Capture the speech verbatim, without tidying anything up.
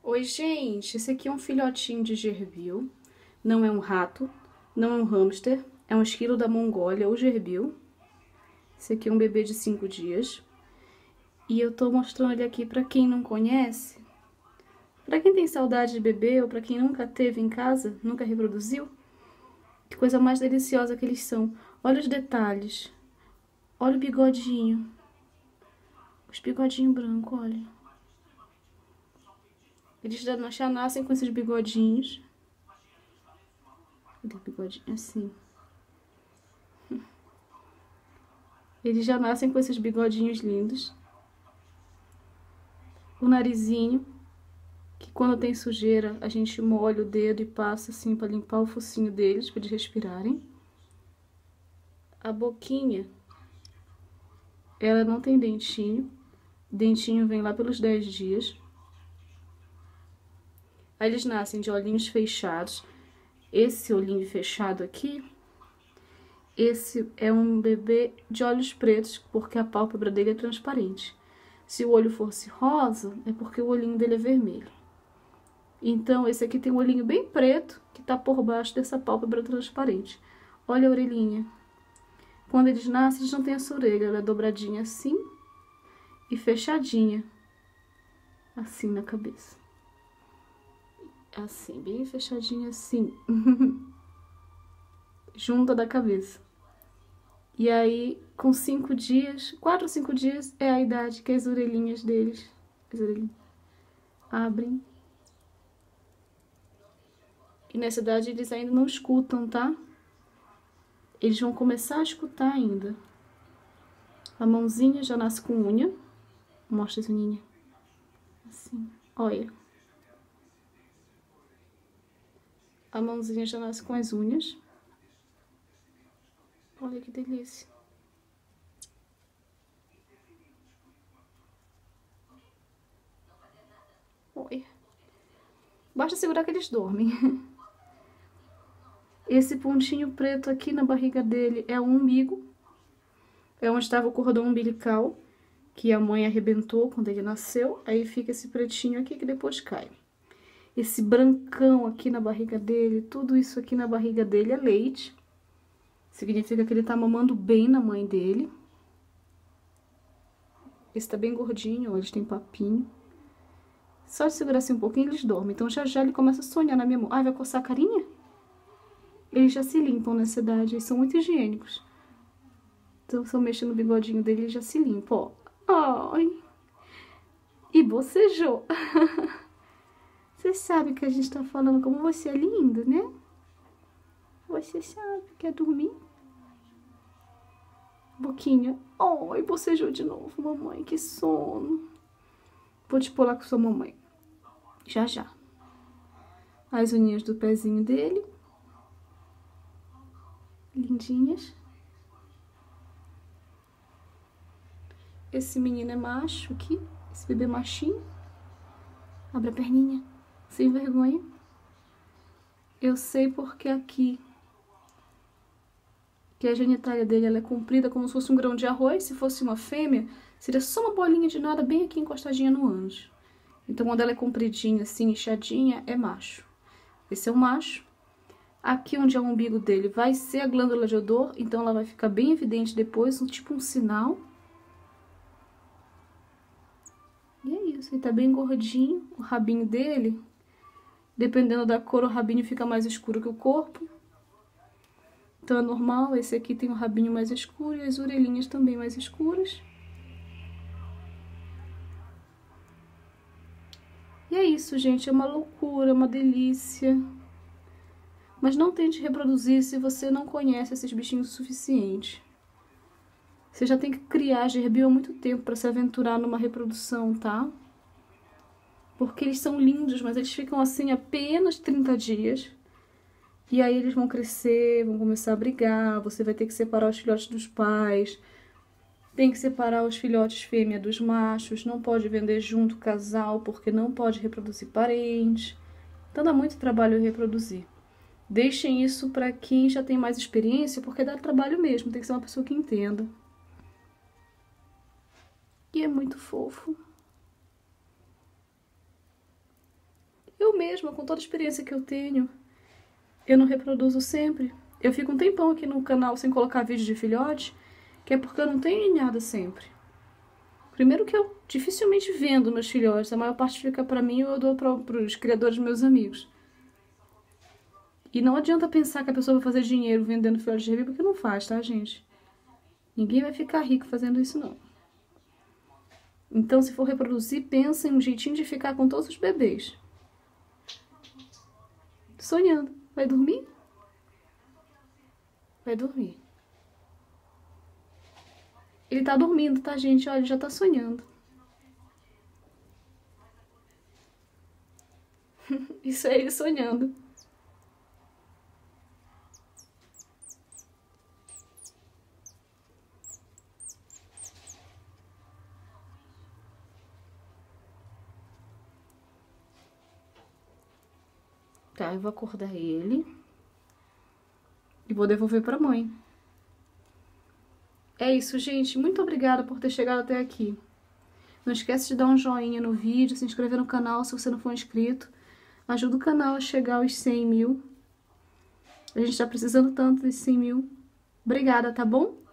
Oi, gente, esse aqui é um filhotinho de gerbil, não é um rato, não é um hamster, é um esquilo da Mongólia, o gerbil. Esse aqui é um bebê de cinco dias. E eu tô mostrando ele aqui pra quem não conhece, pra quem tem saudade de bebê ou pra quem nunca teve em casa, nunca reproduziu. Que coisa mais deliciosa que eles são. Olha os detalhes, olha o bigodinho, os bigodinhos brancos, olha. Eles já nascem com esses bigodinhos. Cadê o bigodinho? Assim. Eles já nascem com esses bigodinhos lindos. O narizinho, que quando tem sujeira, a gente molha o dedo e passa assim para limpar o focinho deles, para eles respirarem. A boquinha, ela não tem dentinho. O dentinho vem lá pelos dez dias. Aí eles nascem de olhinhos fechados. Esse olhinho fechado aqui, esse é um bebê de olhos pretos, porque a pálpebra dele é transparente. Se o olho fosse rosa, é porque o olhinho dele é vermelho. Então, esse aqui tem um olhinho bem preto, que tá por baixo dessa pálpebra transparente. Olha a orelhinha. Quando eles nascem, eles não têm essa orelha, ela é dobradinha assim e fechadinha, assim na cabeça. Assim, bem fechadinha assim, junta da cabeça. E aí, com cinco dias, quatro ou cinco dias, é a idade que as orelhinhas deles, as orelhinhas, abrem. E nessa idade eles ainda não escutam, tá? Eles vão começar a escutar ainda. A mãozinha já nasce com unha. Mostra as unhinhas. Assim, olha. A mãozinha já nasce com as unhas. Olha que delícia. Olha. Basta segurar que eles dormem. Esse pontinho preto aqui na barriga dele é o umbigo. É onde estava o cordão umbilical, que a mãe arrebentou quando ele nasceu. Aí fica esse pretinho aqui que depois cai. Esse brancão aqui na barriga dele, tudo isso aqui na barriga dele é leite. Significa que ele tá mamando bem na mãe dele. Esse tá bem gordinho, ó, eles têm papinho. Só de segurar assim um pouquinho, eles dormem. Então já já ele começa a sonhar na minha mão. Ah, vai coçar a carinha? Eles já se limpam nessa idade, eles são muito higiênicos. Então, se eu mexer no bigodinho dele, ele já se limpa, ó. Ai! E bocejou. Você sabe que a gente tá falando como você é lindo, né? Você sabe, quer dormir? Boquinha. Ai, bocejou de novo, mamãe, que sono. Vou te pular com sua mamãe. Já, já. As unhinhas do pezinho dele. Lindinhas. Esse menino é macho aqui. Esse bebê machinho. Abre a perninha. Sem vergonha. Eu sei porque aqui, que a genitália dele ela é comprida como se fosse um grão de arroz. Se fosse uma fêmea, seria só uma bolinha de nada bem aqui encostadinha no ânus. Então, quando ela é compridinha, assim, inchadinha, é macho. Esse é o macho. Aqui onde é o umbigo dele vai ser a glândula de odor, então ela vai ficar bem evidente depois, um, tipo um sinal. E é isso, ele tá bem gordinho, o rabinho dele, dependendo da cor, o rabinho fica mais escuro que o corpo. Então é normal, esse aqui tem o rabinho mais escuro e as orelhinhas também mais escuras. E é isso, gente, é uma loucura, uma delícia. Mas não tente reproduzir se você não conhece esses bichinhos o suficiente. Você já tem que criar gerbil há muito tempo para se aventurar numa reprodução, tá? Porque eles são lindos, mas eles ficam assim apenas trinta dias. E aí eles vão crescer, vão começar a brigar, você vai ter que separar os filhotes dos pais. Tem que separar os filhotes fêmea dos machos, não pode vender junto casal, porque não pode reproduzir parente. Então dá muito trabalho reproduzir. Deixem isso para quem já tem mais experiência, porque dá trabalho mesmo, tem que ser uma pessoa que entenda. E é muito fofo. mesma, com toda a experiência que eu tenho, eu não reproduzo sempre. Eu fico um tempão aqui no canal sem colocar vídeo de filhote, que é porque eu não tenho ninhada sempre. Primeiro que eu dificilmente vendo meus filhotes, a maior parte fica pra mim ou eu dou para os criadores meus amigos. E não adianta pensar que a pessoa vai fazer dinheiro vendendo filhotes de rebi, porque não faz, tá, gente? Ninguém vai ficar rico fazendo isso, não. Então, se for reproduzir, pensa em um jeitinho de ficar com todos os bebês. Sonhando. Vai dormir? Vai dormir. Ele tá dormindo, tá, gente? Olha, ele já tá sonhando. Isso é ele sonhando. Tá, eu vou acordar ele. E vou devolver pra mãe. É isso, gente. Muito obrigada por ter chegado até aqui. Não esquece de dar um joinha no vídeo, se inscrever no canal se você não for inscrito. Ajuda o canal a chegar aos cem mil. A gente tá precisando tanto desses cem mil. Obrigada, tá bom?